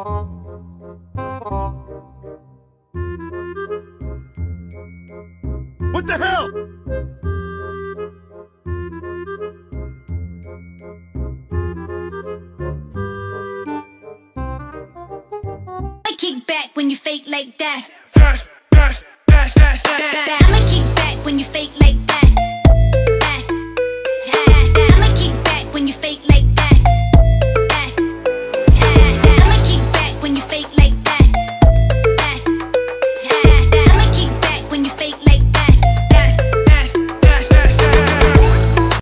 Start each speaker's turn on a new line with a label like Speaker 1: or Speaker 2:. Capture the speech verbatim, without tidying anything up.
Speaker 1: What the hell?
Speaker 2: Kick back when you fake like that.
Speaker 1: That, that, that, that, that.
Speaker 2: I'ma kick back when you fake like